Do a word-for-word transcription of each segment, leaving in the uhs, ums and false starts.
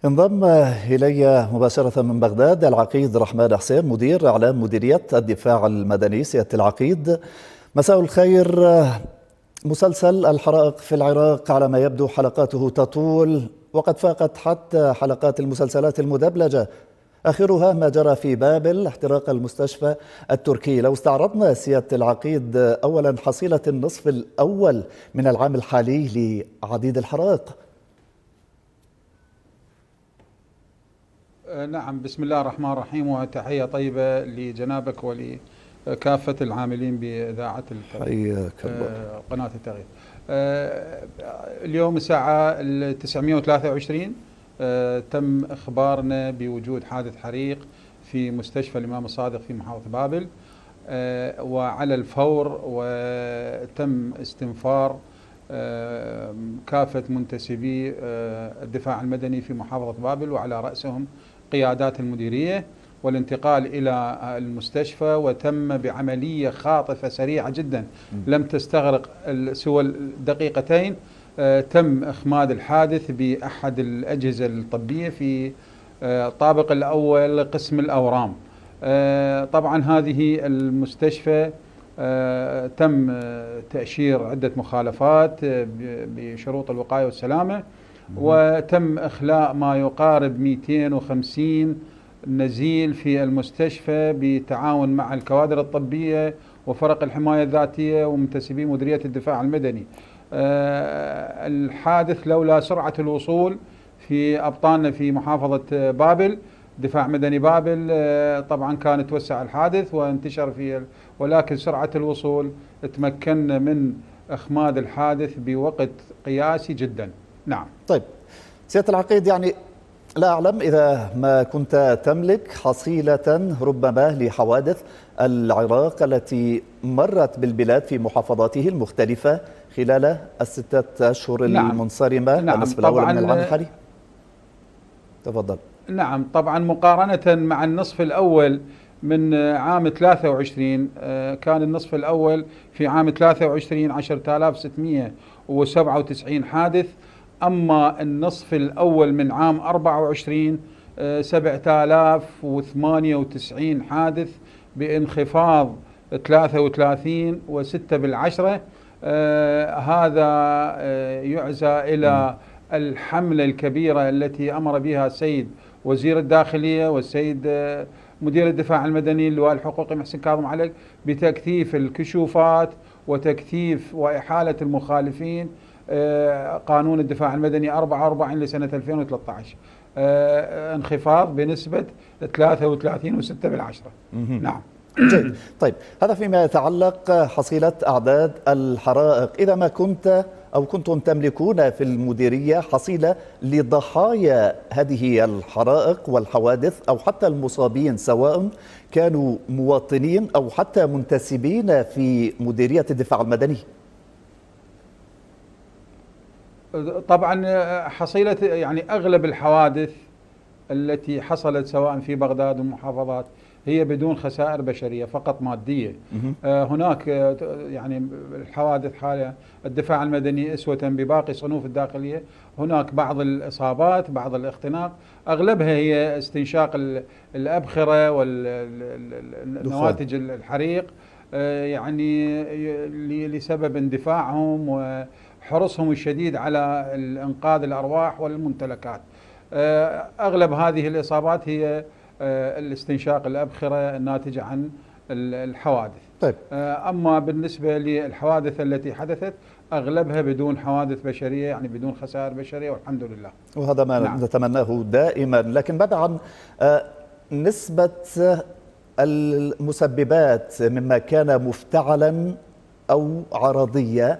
انضم إلي مباشرة من بغداد العقيد رحمن حسين، مدير إعلام مديرية الدفاع المدني. سيادة العقيد، مساء الخير. مسلسل الحرائق في العراق على ما يبدو حلقاته تطول، وقد فاقت حتى حلقات المسلسلات المدبلجة، آخرها ما جرى في بابل، احتراق المستشفى التركي. لو استعرضنا سيادة العقيد أولا حصيلة النصف الأول من العام الحالي لعديد الحرائق. نعم، بسم الله الرحمن الرحيم، وتحية طيبة لجنابك ولكافة العاملين بإذاعة قناة التغيير. اليوم الساعة تسعمئة وثلاثة وعشرين تم إخبارنا بوجود حادث حريق في مستشفى الإمام الصادق في محافظة بابل، وعلى الفور وتم استنفار كافة منتسبي الدفاع المدني في محافظة بابل، وعلى رأسهم قيادات المديرية، والانتقال إلى المستشفى، وتم بعملية خاطفة سريعة جدا لم تستغرق سوى دقيقتين تم إخماد الحادث بأحد الأجهزة الطبية في الطابق الأول قسم الأورام. طبعا هذه المستشفى تم تأشير عدة مخالفات بشروط الوقاية والسلامة، وتم إخلاء ما يقارب مئتين وخمسين نزيل في المستشفى بالتعاون مع الكوادر الطبية وفرق الحماية الذاتية ومنتسبي مديرية الدفاع المدني. الحادث لولا سرعة الوصول في أبطالنا في محافظة بابل، دفاع مدني بابل، طبعا كان توسع الحادث وانتشر فيه، ولكن سرعة الوصول تمكنا من إخماد الحادث بوقت قياسي جدا. نعم. طيب سيادة العقيد، يعني لا أعلم إذا ما كنت تملك حصيلة ربما لحوادث العراق التي مرت بالبلاد في محافظاته المختلفة خلال الستة أشهر نعم. المنصرمة، نعم. النصف الأول من العام الحالي. تفضل. نعم، طبعا مقارنة مع النصف الأول من عام ثلاثة وعشرين، كان النصف الأول في عام ثلاثة وعشرين عشرة آلاف وستمئة وسبعة وتسعين حادث، أما النصف الأول من عام أربعة وعشرين سبعة آلاف وثمانية وتسعين حادث، بانخفاض ثلاثة وثلاثين وستة بالعشرة. آه هذا آه يعزى إلى الحملة الكبيرة التي أمر بها السيد وزير الداخلية والسيد آه مدير الدفاع المدني اللواء الحقوقي محسن كاظم علق بتكثيف الكشوفات وتكثيف وإحالة المخالفين. آه قانون الدفاع المدني أربعة وأربعين لسنة ألفين وثلاثة عشر، آه انخفاض بنسبة ثلاثة وثلاثين وستة بالعشرة. نعم. جيد. طيب، هذا فيما يتعلق حصيلة أعداد الحرائق. إذا ما كنت أو كنتم تملكون في المديرية حصيلة لضحايا هذه الحرائق والحوادث، أو حتى المصابين، سواء كانوا مواطنين أو حتى منتسبين في مديرية الدفاع المدني؟ طبعا حصيلة يعني أغلب الحوادث التي حصلت سواء في بغداد والمحافظات هي بدون خسائر بشرية، فقط مادية. آه هناك آه يعني الحوادث حالة الدفاع المدني أسوة بباقي صنوف الداخلية، هناك بعض الإصابات، بعض الاختناق، أغلبها هي استنشاق الأبخرة والنواتج الحريق، آه يعني لسبب اندفاعهم وحرصهم الشديد على إنقاذ الأرواح والممتلكات. آه أغلب هذه الإصابات هي الاستنشاق الأبخرة الناتجة عن الحوادث. طيب. أما بالنسبة للحوادث التي حدثت أغلبها بدون حوادث بشرية، يعني بدون خسائر بشرية، والحمد لله. وهذا ما نعم. نتمناه دائما. لكن بعد عن نسبة المسببات مما كان مفتعلا أو عرضية،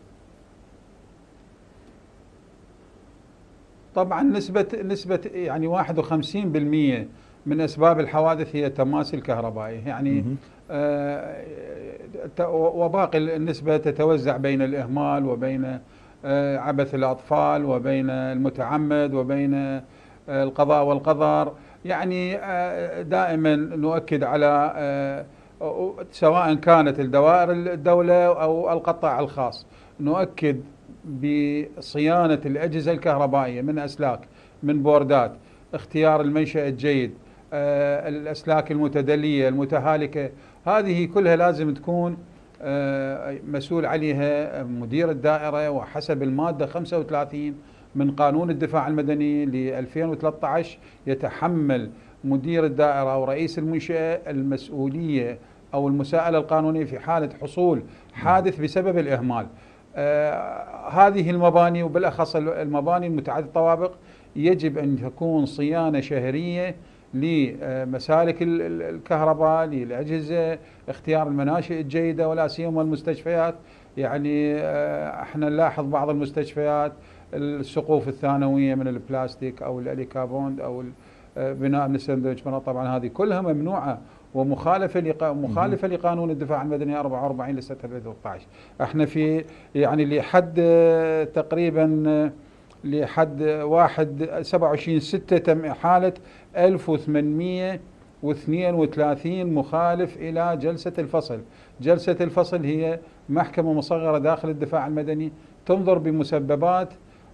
طبعا نسبة نسبة يعني واحد وخمسين بالمئة من أسباب الحوادث هي تماثل كهربائي، يعني آه وباقي النسبة تتوزع بين الإهمال وبين آه عبث الأطفال وبين المتعمد وبين آه القضاء والقدر. يعني آه دائما نؤكد على آه سواء كانت الدوائر الدولة أو القطاع الخاص، نؤكد بصيانة الأجهزة الكهربائية من أسلاك من بوردات، اختيار المنشأ الجيد، الأسلاك المتدلية المتهالكة، هذه كلها لازم تكون مسؤول عليها مدير الدائرة، وحسب المادة خمسة وثلاثين من قانون الدفاع المدني ل ألفين وثلاثة عشر يتحمل مدير الدائرة أو رئيس المنشأة المسؤولية أو المساءلة القانونية في حالة حصول حادث بسبب الإهمال. آه هذه المباني وبالأخص المباني المتعددة الطوابق يجب أن تكون صيانة شهرية لمسالك الكهرباء، للأجهزة، اختيار المناشئ الجيدة، ولا سيما المستشفيات. يعني آه احنا نلاحظ بعض المستشفيات السقوف الثانوية من البلاستيك أو الأليكابوند أو بناء من السندويتش، طبعا هذه كلها ممنوعة ومخالفة لق... مخالفة لقانون الدفاع المدني أربعة وأربعين لسنة ألفين وثلاثة عشر. احنا في يعني لحد تقريبا لحد واحد سبعة وعشرين ستة تم إحالة ألف وثمانمئة واثنين وثلاثين مخالف إلى جلسة الفصل. جلسة الفصل هي محكمة مصغرة داخل الدفاع المدني تنظر بمسببات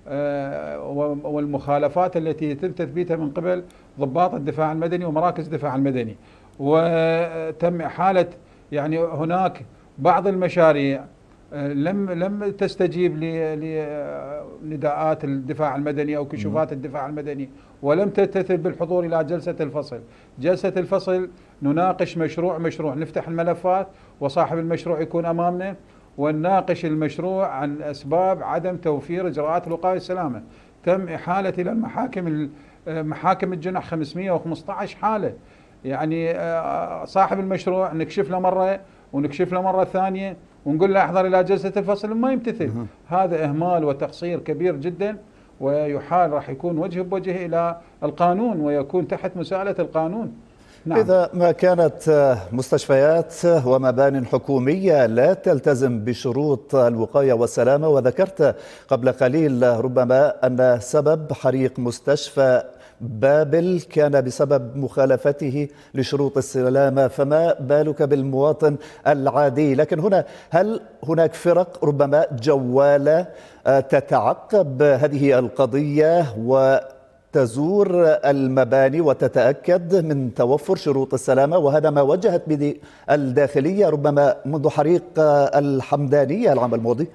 والمخالفات التي يتم تثبيتها من قبل ضباط الدفاع المدني ومراكز الدفاع المدني. وتم إحالة يعني هناك بعض المشاريع لم لم تستجيب لنداءات الدفاع المدني أو كشوفات الدفاع المدني، ولم تتثبت بالحضور إلى جلسة الفصل. جلسة الفصل نناقش مشروع مشروع، نفتح الملفات وصاحب المشروع يكون أمامنا ونناقش المشروع عن أسباب عدم توفير إجراءات الوقاية والسلامة. تم إحالة إلى المحاكم محاكم الجنح خمسمئة وخمسة عشر حالة. يعني صاحب المشروع نكشف له مرة ونكشف له مرة ثانية ونقول له احضر إلى جلسة الفصل ما يمتثل. هذا إهمال وتقصير كبير جدا، ويحال راح يكون وجه بوجه إلى القانون ويكون تحت مساءلة القانون. نعم. إذا ما كانت مستشفيات ومبان حكومية لا تلتزم بشروط الوقاية والسلامة، وذكرت قبل قليل ربما أن سبب حريق مستشفى بابل كان بسبب مخالفته لشروط السلامة، فما بالك بالمواطن العادي؟ لكن هنا هل هناك فرق ربما جوالة تتعقب هذه القضية و تزور المباني وتتأكد من توفر شروط السلامة؟ وهذا ما وجهت به الداخلية ربما منذ حريق الحمدانية العام الماضي.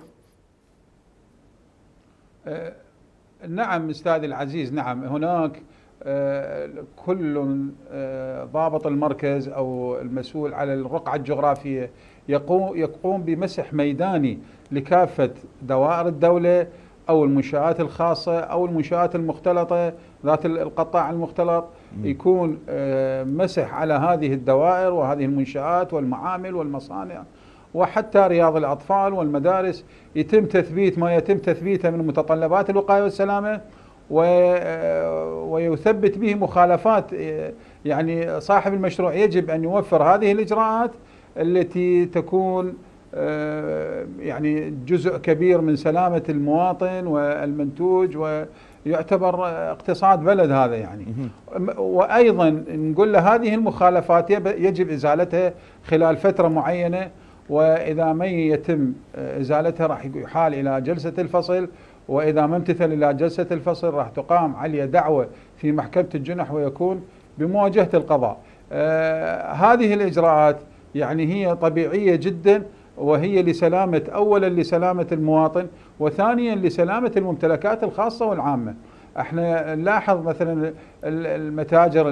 أه نعم أستاذ العزيز، نعم هناك أه كل أه ضابط المركز أو المسؤول على الرقعة الجغرافية يقوم, يقوم بمسح ميداني لكافة دوائر الدولة أو المنشآت الخاصة أو المنشآت المختلطة ذات القطاع المختلط، يكون مسح على هذه الدوائر وهذه المنشآت والمعامل والمصانع وحتى رياض الأطفال والمدارس، يتم تثبيت ما يتم تثبيته من متطلبات الوقاية والسلامة ويثبت به مخالفات. يعني صاحب المشروع يجب أن يوفر هذه الإجراءات التي تكون يعني جزء كبير من سلامة المواطن والمنتوج، ويعتبر اقتصاد بلد هذا يعني. وأيضا نقول له هذه المخالفات يجب إزالتها خلال فترة معينة، وإذا ما يتم إزالتها راح يحال إلى جلسة الفصل، وإذا ما امتثل إلى جلسة الفصل راح تقام عليه دعوة في محكمة الجنح ويكون بمواجهة القضاء. آه هذه الإجراءات يعني هي طبيعية جدا، وهي لسلامة أولا لسلامة المواطن، وثانيا لسلامة الممتلكات الخاصة والعامة. احنا نلاحظ مثلا المتاجر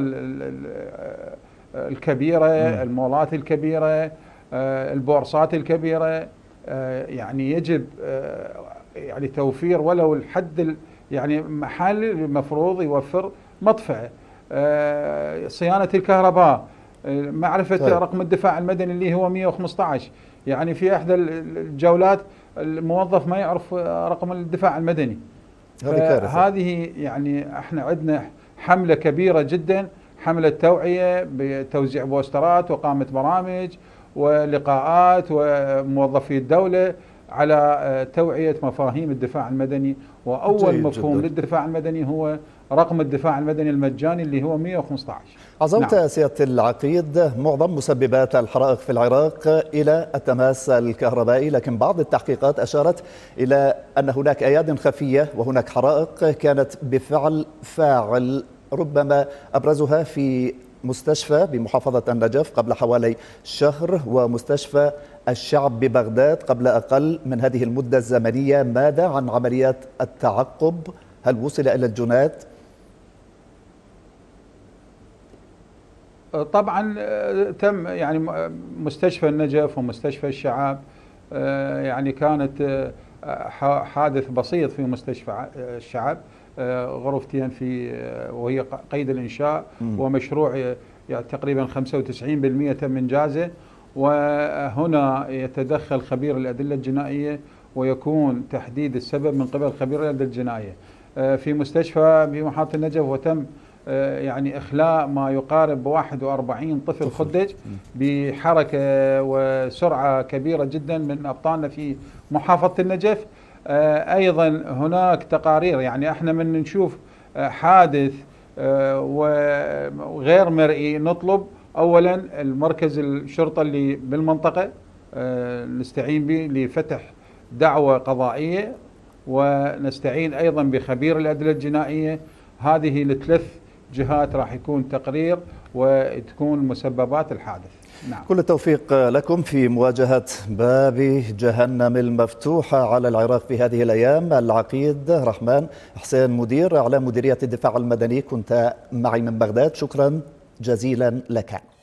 الكبيرة، المولات الكبيرة، البورصات الكبيرة، يعني يجب يعني توفير ولو الحد يعني محل المفروض يوفر مطفأة، صيانة الكهرباء، معرفة طيب. رقم الدفاع المدني اللي هو مئة وخمسة عشر. يعني في إحدى الجولات الموظف ما يعرف رقم الدفاع المدني. هذه يعني احنا عندنا حملة كبيرة جدا، حملة توعية بتوزيع بوسترات وقامة برامج ولقاءات وموظفي الدولة على توعية مفاهيم الدفاع المدني. وأول مفهوم جداً للدفاع المدني هو رقم الدفاع المدني المجاني اللي هو مئة وخمسة عشر. عزمت نعم. سيادة العقيد معظم مسببات الحرائق في العراق إلى التماس الكهربائي، لكن بعض التحقيقات أشارت إلى أن هناك أياد خفية وهناك حرائق كانت بفعل فاعل، ربما أبرزها في مستشفى بمحافظة النجف قبل حوالي شهر ومستشفى الشعب ببغداد قبل أقل من هذه المدة الزمنية. ماذا عن عمليات التعقب؟ هل وصل إلى الجنات؟ طبعا تم يعني مستشفى النجف ومستشفى الشعب يعني كانت حادث بسيط في مستشفى الشعب، غرفتين في وهي قيد الإنشاء ومشروع يعني تقريبا خمسة وتسعين بالمئة تم إنجازه، وهنا يتدخل خبير الأدلة الجنائية ويكون تحديد السبب من قبل خبير الأدلة الجنائية. في مستشفى بمحافظة النجف وتم يعني إخلاء ما يقارب واحد وأربعين طفل خدج بحركة وسرعة كبيرة جدا من أبطالنا في محافظة النجف. أيضا هناك تقارير، يعني احنا من نشوف حادث وغير مرئي نطلب أولا المركز الشرطة اللي بالمنطقة نستعين به لفتح دعوة قضائية، ونستعين أيضا بخبير الأدلة الجنائية. هذه الثلاث جهات راح يكون تقرير وتكون مسببات الحادث. نعم. كل التوفيق لكم في مواجهة باب جهنم المفتوحة على العراق في هذه الأيام. العقيد رحمن حسين مدير إعلام مديرية الدفاع المدني كنت معي من بغداد، شكرا جزيلا لك.